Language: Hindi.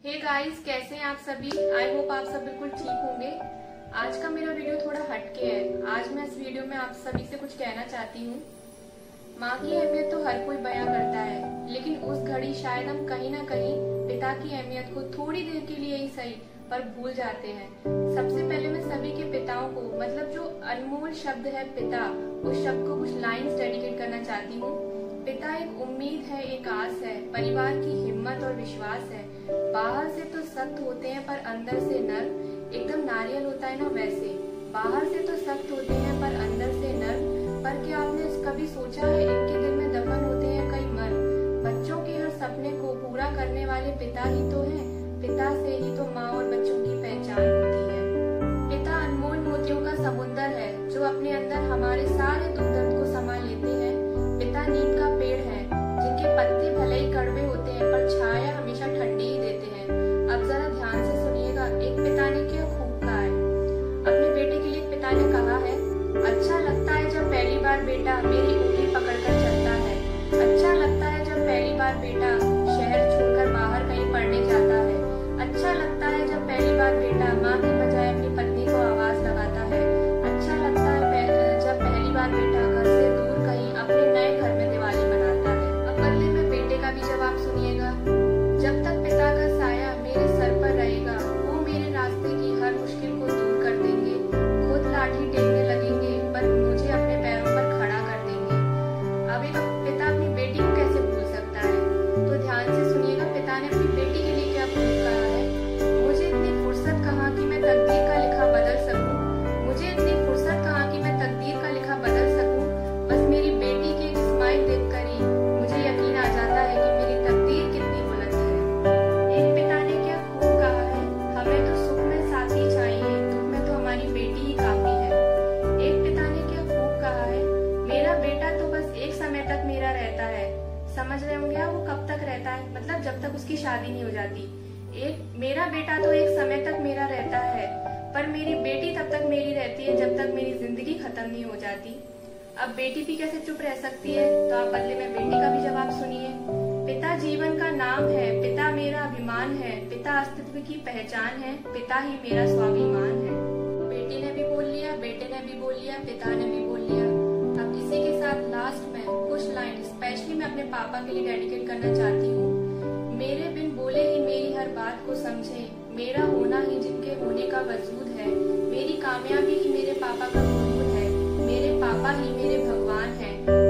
हे गाइस, कैसे हैं आप सभी। आई होप आप सब बिल्कुल ठीक होंगे। आज का मेरा वीडियो थोड़ा हटके है। आज मैं इस वीडियो में आप सभी से कुछ कहना चाहती हूँ। माँ की अहमियत तो हर कोई बयां करता है, लेकिन उस घड़ी शायद हम कहीं ना कहीं पिता की अहमियत को थोड़ी देर के लिए ही सही पर भूल जाते हैं। सबसे पहले मैं सभी के पिताओं को, मतलब जो अनमोल शब्द है पिता, उस शब्द को कुछ लाइन्स डेडिकेट करना चाहती हूँ। पिता एक उम्मीद है, एक आस है, परिवार की हिम्मत और विश्वास है। बाहर से तो सख्त होते हैं पर अंदर से नर्म, एकदम नारियल होता है ना वैसे। बाहर से तो सख्त होते हैं पर अंदर से नर्म। पर क्या आपने कभी सोचा है, इनके दिल में दफन होते हैं कई मर्म। बच्चों के हर सपने को पूरा करने वाले पिता ही तो हैं। पिता से ही तो माँ और बच्चों की पहचान होती है। पिता अनमोल मोतियों का समुंदर है, जो अपने अंदर हमारे सारे दुख दर्द को समा लेते हैं। पिता नीम का पेड़ है, जिनके पत्ते भले ही कड़वे होते हैं पर छाया हमेशा ठंडी ही देते हैं। अब जरा ध्यान से सुनिएगा, एक पिता ने क्या खूब कहा है। अपने बेटे के लिए पिता ने कहा है, अच्छा लगता है जब पहली बार बेटा मेरी उंगली पकड़कर चलता है। अच्छा लगता है जब पहली बार बेटा शहर छोड़कर बाहर कहीं पढ़ने जाता है। अच्छा लगता है जब पहली बार बेटा माँ की बजाय अपनी पत्नी को आवाज लगाता है। अच्छा लगता है जब पहली बार बेटा घर से दूर कहीं अपने नए घर में दिवाली मनाता है। अब बदले में बेटे का भी जवाब सुनिएगा। जब तक पिता का साया मेरे सर पर रहेगा, वो मेरे रास्ते की हर मुश्किल को दूर कर देंगे। खुद लाठी टेकने लगेंगे पर मुझे अपने पैरों पर खड़ा कर देंगे। अब एक पिता अपनी बेटी को कैसे भूल सकता है। तो ध्यान से सुनिएगा, पिता ने अपनी बेटी के लिए क्या कहा है। मुझे इतनी फुर्सत कहाँ कि मैं तकदीर का लिखा बदल सकूं। मुझे इतनी फुर्सत कहाँ कि मैं तकदीर का लिखा बदल सकूं। बस मेरी बेटी की एक स्माइल देखकर ही मुझे यकीन आ जाता है कि मेरी तकदीर कितनी बुलंद है। एक पिता ने क्या खूब कहा है, हमें तो सुख में साथी चाहिए, दुख में तो हमारी बेटी ही काफी है। एक पिता ने क्या खूब कहा है, मेरा बेटा तो बस एक समय तक मेरा रहता है। समझ रहे होंगे आप, वो कब तक रहता है, मतलब जब तक उसकी शादी नहीं हो जाती। मेरा बेटा तो एक समय तक मेरा रहता है, पर मेरी बेटी तब तक मेरी रहती है जब तक मेरी जिंदगी खत्म नहीं हो जाती। अब बेटी भी कैसे चुप रह सकती है, तो आप बदले में बेटी का भी जवाब सुनिए। पिता जीवन का नाम है, पिता मेरा अभिमान है, पिता अस्तित्व की पहचान है, पिता ही मेरा स्वाभिमान है। बेटी ने भी बोल लिया, बेटे ने भी बोल लिया, पिता ने भी बोल लिया। अब इसी के साथ लास्ट में कुछ लाइन स्पेशली मैं अपने पापा के लिए डेडिकेट करना चाहती हूँ। मेरे बिन बोले ही मेरी हर बात को समझे, मेरा होना ही जिनके होने का वजूद है। मेरी कामयाबी ही मेरे पापा का वजूद है, मेरे पापा ही मेरे भगवान हैं।